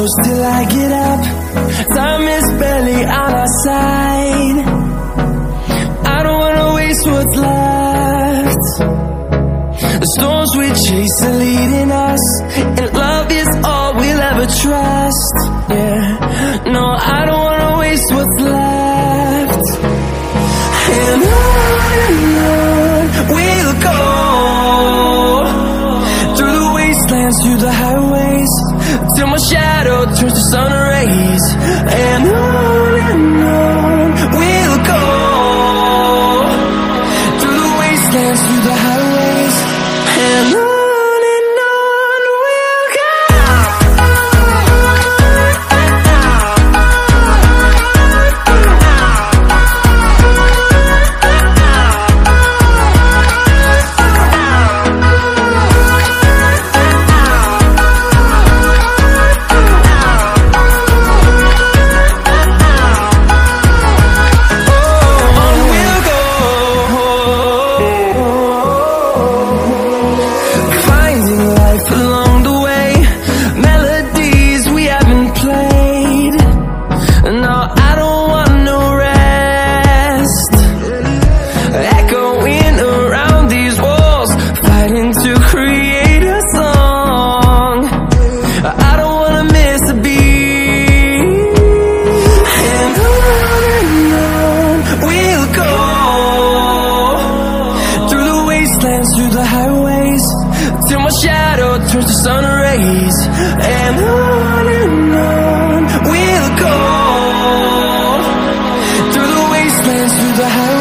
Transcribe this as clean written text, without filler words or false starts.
close till I get up. Time is barely on our side. I don't wanna waste what's left. The storms we chase are leading us, and love is all we'll ever trust. Yeah, no, I don't wanna waste what's left. And on we'll go, through the wastelands, through the highways, till my shadow turns to sun rays. And on we'll go, through the wastelands, through the highways, and on we'll go. Through the highways, till my shadow turns to sun rays. And on we'll go, through the wastelands, through the highways.